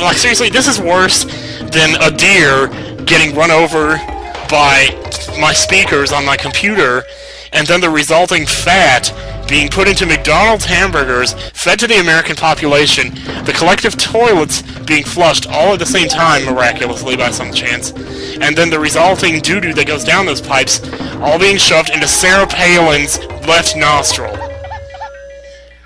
Like, seriously, this is worse than a deer getting run over by my speakers on my computer, and then the resulting fat being put into McDonald's hamburgers, fed to the American population, the collective toilets being flushed all at the same time, miraculously by some chance, and then the resulting doo-doo that goes down those pipes, all being shoved into Sarah Palin's left nostril.